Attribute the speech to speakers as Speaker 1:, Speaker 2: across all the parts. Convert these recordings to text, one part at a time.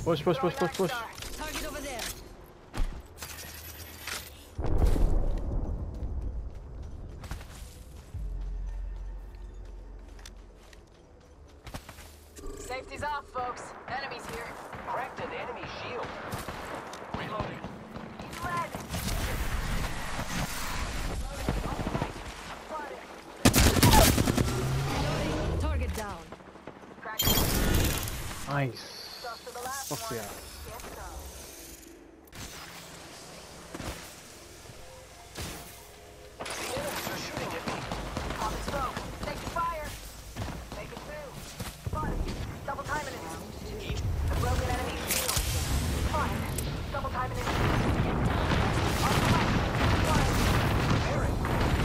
Speaker 1: Push, push, push, push, push.
Speaker 2: Target over there.
Speaker 3: Safety's off, folks. Enemies here.
Speaker 4: Cracked an enemy shield. Reloading.
Speaker 3: He's red.
Speaker 2: Reloading. Target down.
Speaker 3: Cracked.
Speaker 1: Nice.
Speaker 3: Stuff to the last
Speaker 1: Fuck
Speaker 3: one.
Speaker 1: yeah.
Speaker 3: Yes, sir.
Speaker 4: The enemies are shooting at me.
Speaker 3: Pop and smoke. Take fire. Make it two. Fun. Double timing it. The broken enemy shield. Fun. Double timing it. On the left. Fun.
Speaker 4: Repairing.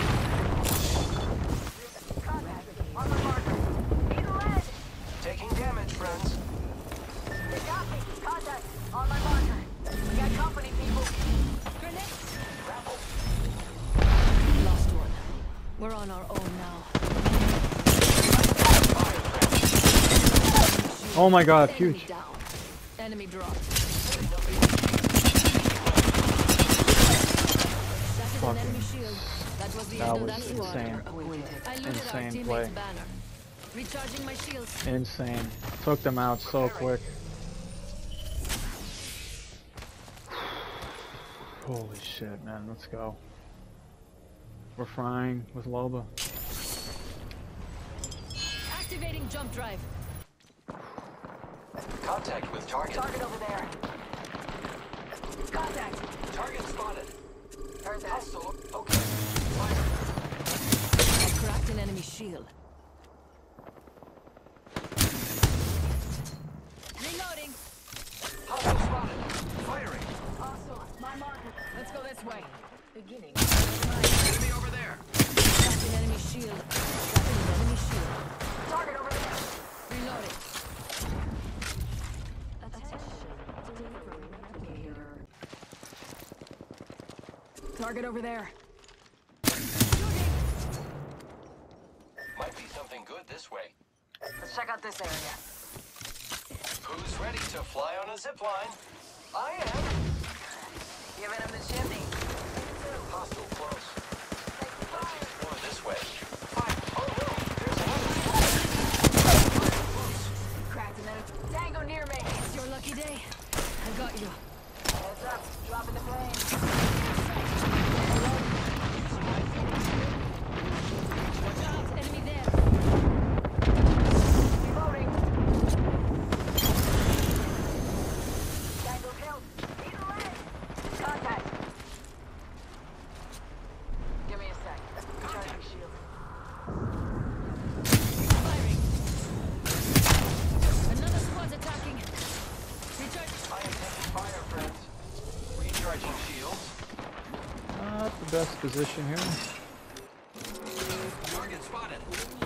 Speaker 3: Contact. On the marker. Need lead.
Speaker 4: Taking damage, friends.
Speaker 3: They got me. Contact. On my marker. We got company, people.
Speaker 2: Grenade.
Speaker 4: Grapple.
Speaker 2: Lost one. We're on our own now.
Speaker 1: Oh my god,
Speaker 2: Enemy
Speaker 1: huge.
Speaker 2: down. Enemy dropped. Shattered an enemy shield. That was the
Speaker 1: That
Speaker 2: end of
Speaker 1: was
Speaker 2: that squad.
Speaker 1: insane.
Speaker 2: I looted our
Speaker 1: Insane
Speaker 2: teammate's
Speaker 1: play.
Speaker 2: banner. Recharging my shields.
Speaker 1: Insane. Took them out so quick. Holy shit, man. Let's go. We're frying with Loba.
Speaker 2: Activating jump drive.
Speaker 4: Contact with target.
Speaker 3: Target over there. Contact.
Speaker 4: Target spotted.
Speaker 3: Heard that.
Speaker 4: Hostile. Okay. Fire.
Speaker 2: I cracked an enemy shield. Reloading.
Speaker 4: Hostile spotted. Firing.
Speaker 3: Also, my marker.
Speaker 2: Let's go this way.
Speaker 3: Beginning.
Speaker 4: Enemy over there.
Speaker 2: Cracked an enemy shield. Cracked an enemy shield.
Speaker 3: Target over there.
Speaker 2: Reloading.
Speaker 3: Target over there.
Speaker 4: Might be something good this way.
Speaker 3: Let's check out this area.
Speaker 4: Who's ready to fly on a zip line? I am.
Speaker 3: Giving him the chimney.
Speaker 4: Hostile close.
Speaker 3: Take
Speaker 4: Let's
Speaker 3: fire.
Speaker 4: explore this way. Fire. Oh no, there's another. Close.
Speaker 3: Cracked an enemy. Tango near me.
Speaker 2: It's your lucky day. I got you.
Speaker 3: Heads up. Dropping the plane.
Speaker 2: Watch out. Enemy there.
Speaker 3: Reloading. Tango killed. Need a leg. Contact. Give me a sec. Charging shield.
Speaker 2: Firing. Another squad's attacking. Recharge.
Speaker 4: I am taking fire, friends. Recharging shields.
Speaker 1: Not the best position here.
Speaker 4: Target spotted.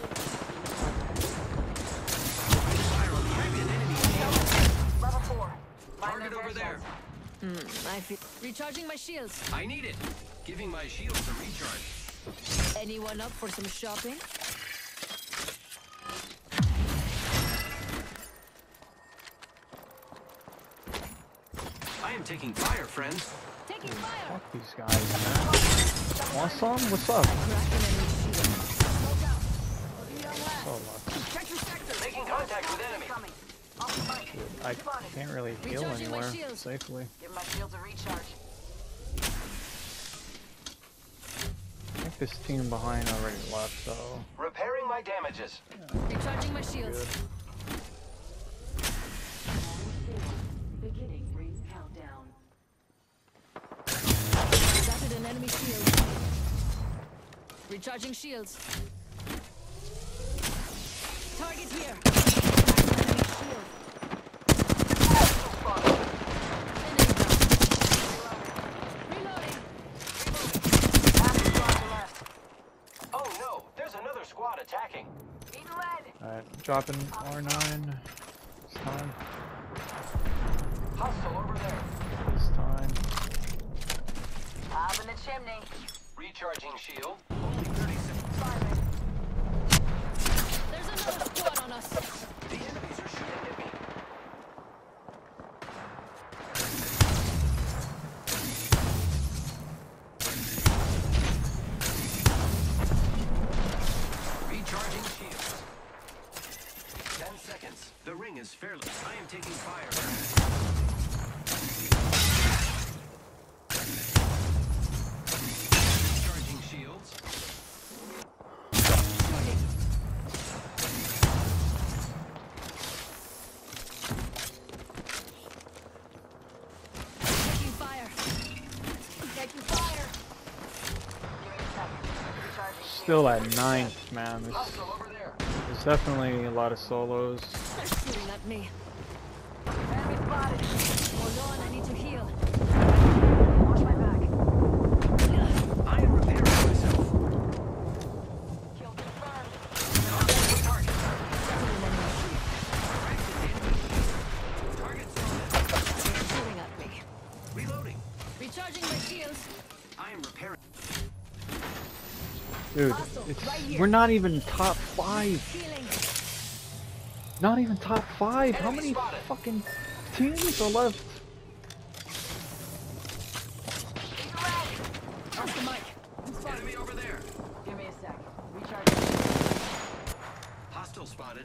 Speaker 4: Fire on target enemy shield.
Speaker 3: Level 4.
Speaker 4: Target over there.
Speaker 2: I feel. Recharging my shields.
Speaker 4: I need it. Giving my shields a recharge.
Speaker 2: Anyone up for some shopping?
Speaker 4: I am taking fire, friends.
Speaker 2: Taking fire.
Speaker 1: Fuck these guys, man. Want some? What's up?
Speaker 2: Cracked an enemy shield.
Speaker 1: So lucky.
Speaker 3: Check your sector.
Speaker 4: Making contact with enemy.
Speaker 3: Coming. Off the mic.
Speaker 1: I can't really heal
Speaker 2: Recharging my
Speaker 1: anywhere
Speaker 2: shields.
Speaker 1: safely.
Speaker 3: Give my shields a recharge.
Speaker 1: I think this team behind already left, so
Speaker 4: Repairing my damages.
Speaker 2: Recharging my shields.
Speaker 1: good.
Speaker 3: Beginning ring countdown.
Speaker 2: Shattered an enemy shield. Recharging shields. Target here. Enemy shield. Enemy down. Reloading.
Speaker 3: Half the squads are left.
Speaker 4: Oh no, there's another squad attacking.
Speaker 3: Need lead.
Speaker 1: Alright, dropping R9. This time.
Speaker 4: Hostile over there.
Speaker 1: This time.
Speaker 3: Up in the chimney.
Speaker 4: Recharging shield. Only 30 seconds.
Speaker 3: Firing.
Speaker 2: There's another squad on us.
Speaker 4: The enemies are shooting at me. taking fire. Charging shields.
Speaker 2: Taking fire.
Speaker 3: Taking fire. Give me a second. Recharging shield.
Speaker 1: Still at 9th, man.
Speaker 4: Hostile over there.
Speaker 1: There's definitely a lot of solos.
Speaker 2: They're shooting at me.
Speaker 3: Enemy spotted.
Speaker 2: Hold on, I need to heal.
Speaker 3: Watch my back.
Speaker 4: I am repairing myself.
Speaker 3: Kill confirmed.
Speaker 4: Contact with target. Target spotted.
Speaker 2: They're shooting at me.
Speaker 4: Reloading.
Speaker 2: Recharging my shields.
Speaker 4: I am repairing.
Speaker 1: Dude,
Speaker 2: Hostile,
Speaker 1: it's,
Speaker 2: right here.
Speaker 1: we're not even top 5.
Speaker 2: Healing.
Speaker 1: Not even top 5. How
Speaker 4: Enemy
Speaker 1: many
Speaker 4: spotted.
Speaker 1: fucking teams are left?
Speaker 2: Off the mic. I'm spotted.
Speaker 4: Enemy over there.
Speaker 3: Give me a sec. Recharging.
Speaker 4: Hostile spotted.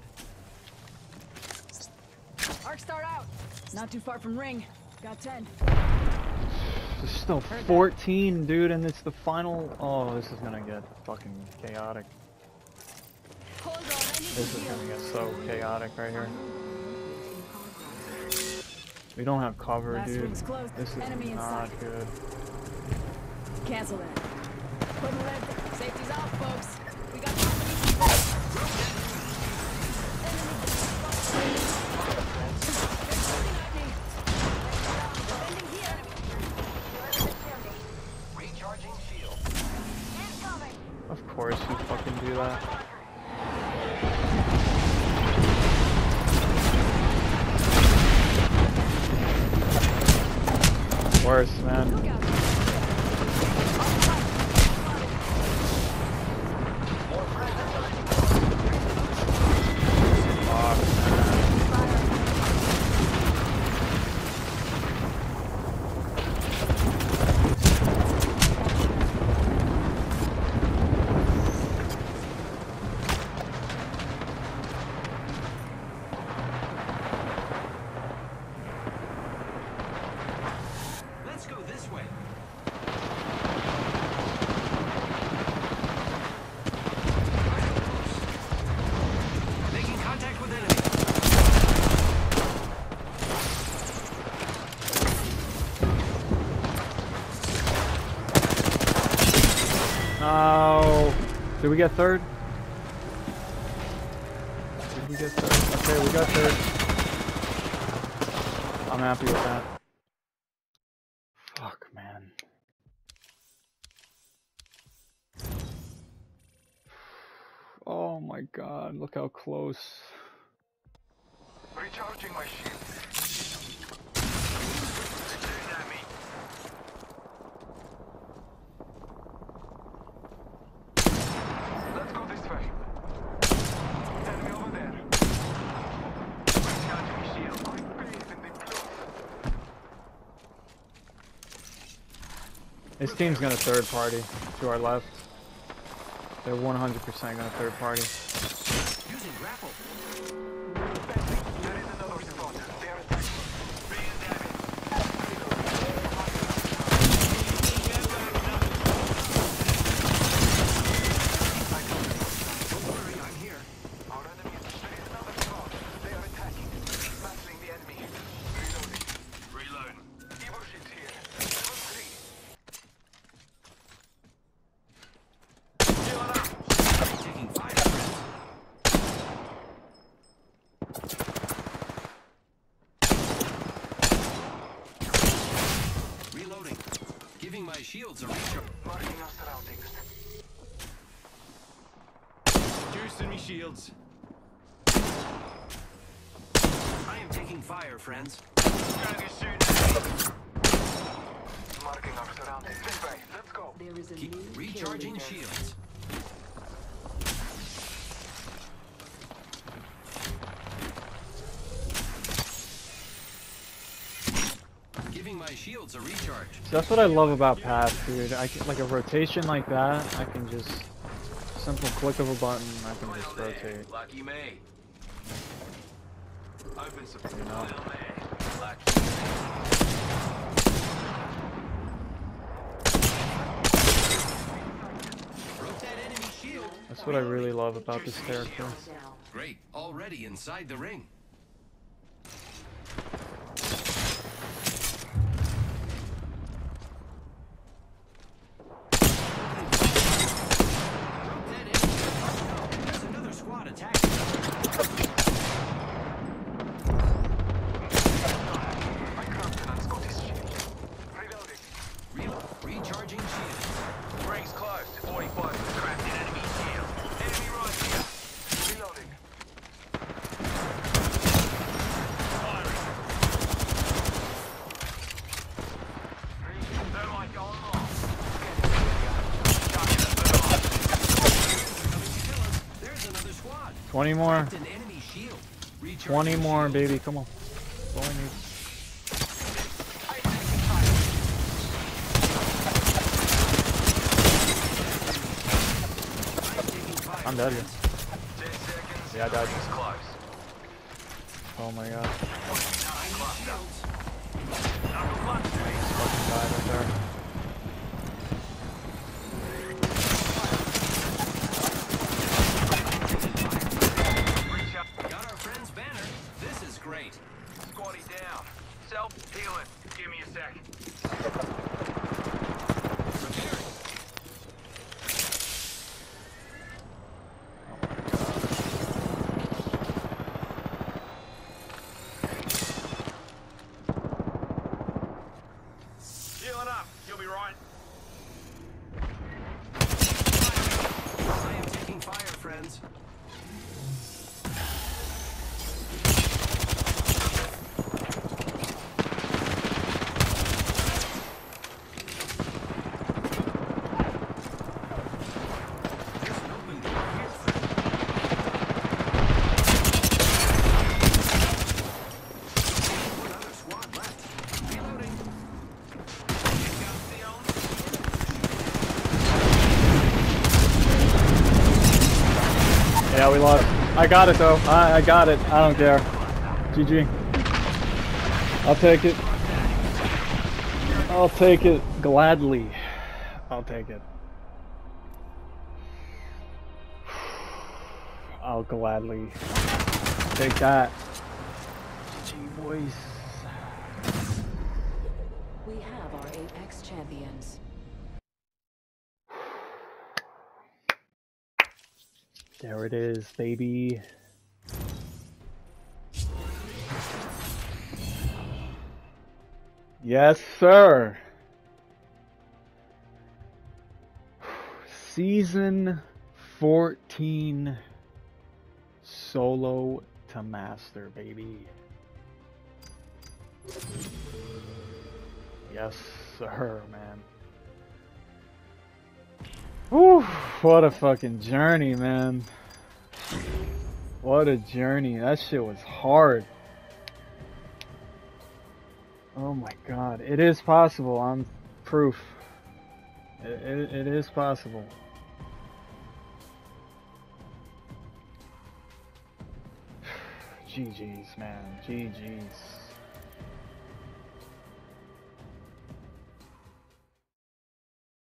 Speaker 3: Arc start out. Not too far from ring. Got 10.
Speaker 1: There's still 14, dude, and it's the final. Oh, this is gonna get fucking chaotic.
Speaker 2: Hold on, I need to
Speaker 1: This is
Speaker 2: heal.
Speaker 1: gonna get so chaotic right here. We don't have cover,
Speaker 3: Last
Speaker 1: dude.
Speaker 3: ring's closed.
Speaker 1: This is
Speaker 3: Enemy in
Speaker 1: not
Speaker 3: sight.
Speaker 1: good.
Speaker 3: Cancel that. Putting red. Safety's off, folks. We got company.
Speaker 2: Defending here.
Speaker 4: Recharging shield.
Speaker 3: Incoming.
Speaker 1: Of course you fucking do that. Worse, man.
Speaker 2: Look out.
Speaker 1: Fuck, man.
Speaker 4: Let's go this way. Making contact with enemy.
Speaker 1: No. Did we get third? Did we get third? Okay, we got third. I'm happy with that. Fuck, man. Oh my god, look how close.
Speaker 4: Recharging my shield. Let's go this way. Enemy over there. Recharging shield. Breathe in the blue.
Speaker 1: This team's gonna third party to our left. They're 100% gonna third party.
Speaker 4: Using grapple. There is another spot. They are attacking. Being damaged. Don't worry, I'm here. Our enemy. There is another spot. They are attacking. Battling the enemy. Reloading. Reload. Evo shield here. Level 3. Heal up. Taking fire. Reloading. Giving my shields a recharge. Marking our surroundings. Juicing me shields. I am taking fire, friends. Marking our surroundings. This way. Let's go.
Speaker 3: There is a
Speaker 4: Keep
Speaker 3: new
Speaker 4: recharging
Speaker 3: kill leader.
Speaker 4: shields. Giving my shields a recharge.
Speaker 1: So that's what I love about Path, dude. I can, like a rotation like that, I can just simple click of a button, I can just rotate.
Speaker 4: Lucky May. Open some
Speaker 1: You know.
Speaker 4: down there. Black.
Speaker 5: Broke that enemy shield.
Speaker 1: That's what I really love about this character.
Speaker 5: Great, already inside the ring. Broke that enemy. Oh no, there's another squad attacking.
Speaker 4: I cracked an unscottish shield. Reloading.
Speaker 5: Recharging shield.
Speaker 4: Rings close. 45 with cracked an enemy shield. Enemy right here. Reloading. Firing. Thermite going off.
Speaker 5: There's another squad.
Speaker 1: 20 more.
Speaker 5: Cracked an enemy shield.
Speaker 1: 20 more,
Speaker 5: shield.
Speaker 1: baby. Come on. That's all I need. I'm dead.
Speaker 4: 10 seconds.
Speaker 1: Yeah, I died.
Speaker 4: Rings close.
Speaker 1: Oh my god.
Speaker 4: Cluster. Knuckle cluster.
Speaker 1: Fucking died right there.
Speaker 4: Reach up.
Speaker 5: Got our friend's banner. This is great.
Speaker 4: Squatty down. Self-healing. Give me a sec.
Speaker 5: Repairing.
Speaker 4: Healing up. You'll be right.
Speaker 5: I am taking fire, friends. There's an open door here, friend. One other squad left. Reloading.
Speaker 4: Pick up the only
Speaker 1: Yeah, we lost. I got it though. I got it. I don't care. GG. I'll take it. I'll take it gladly. I'll take it. I'll gladly take that. GG, boys.
Speaker 2: We have our Apex champions.
Speaker 1: There it is, baby. Yes, sir. Season 14 solo to master, baby. Yes, sir, man. Whew, what a fucking journey, man. What a journey. That shit was hard. Oh my god. It is possible. I'm proof. It is possible. GG's, man. GG's.